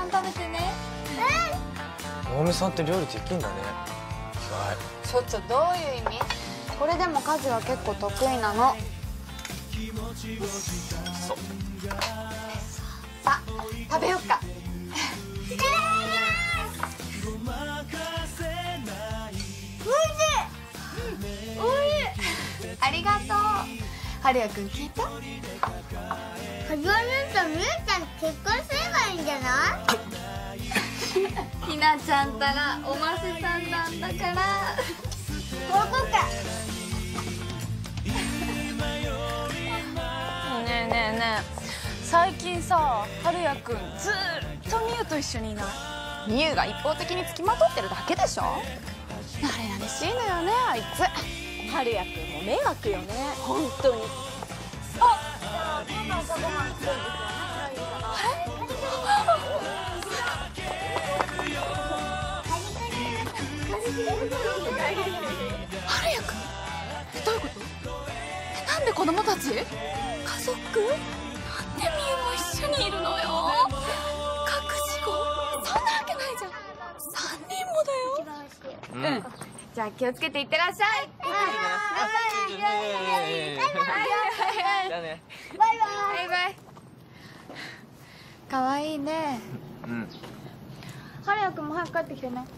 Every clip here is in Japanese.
ん食べてね。 直美さんって料理できんだね。意外。 ちょっとどういう意味？これでも家事は結構得意なの。 そう。 さあ食べよっか。ありがとう。はるやくん聞いた？ はじめとみゆちゃん結婚すればいいんじゃない？ ひなちゃんたらおませさんなんだから。 ここか。 ねえねえねえ、最近さ、はるやくんずっとみゆと一緒にいない？みゆが一方的につきまとってるだけでしょ。慣れ慣れしいのよね、あいつ。はるやくんも迷惑よね、本当に。あっ、今晩朝ごはん作るんですよね。はるやくん、どういうこと？なんで子供たち？家族？なんでみゆも一緒にいるのよ。隠し子？そんなわけないじゃん。3人もだよ。うん。じゃあ気をつけていってらっしゃい。 じゃあね。 バイババイバイ。かわいいね。 うん。 はるやくんも早く帰ってきてね。 なん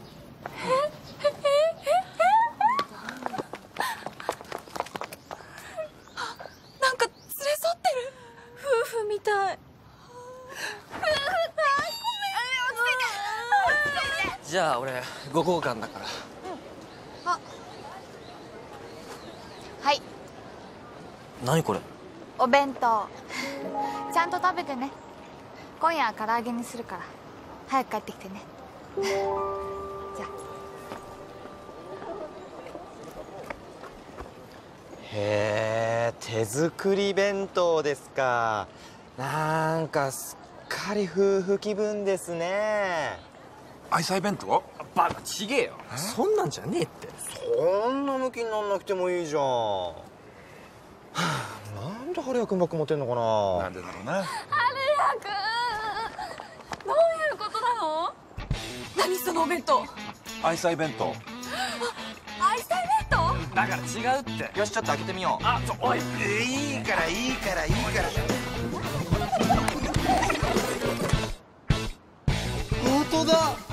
か連れ添ってる夫婦みたい。 じゃあ俺5号館だから。 あ、はい。 何これ？ お弁当。ちゃんと食べてね。今夜は唐揚げにするから早く帰ってきてね。じゃあ。 へえ、手作り弁当ですか。なんかすっかり夫婦気分ですね。 愛妻弁当？ バカちげえよ。そんなんじゃねえって。 そんな向きになんなくてもいいじゃん。はあ、なんではるやくんばっかモテんのかな。 なんでだろうな。 はるやくん、どういうことなの？何そのお弁当？ 愛妻弁当。 愛妻弁当？ だから違うって。 よし、ちょっと開けてみよう。 あ、おい。 いいからいいからいいから。 本当だ。